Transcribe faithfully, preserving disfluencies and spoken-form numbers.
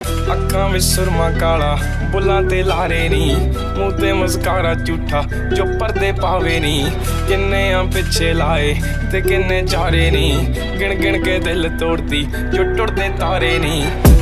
अक्खां विच सुरमा काला बुल्लां ते लारे नी, मूंह ते मस्कारा झूठा जो पर्दे पावे नी। किन्ने आ पिछे लाए ते किन्ने चारे नी, गिण गिण के दिल तोड़दी जो टुटदे तारे नी।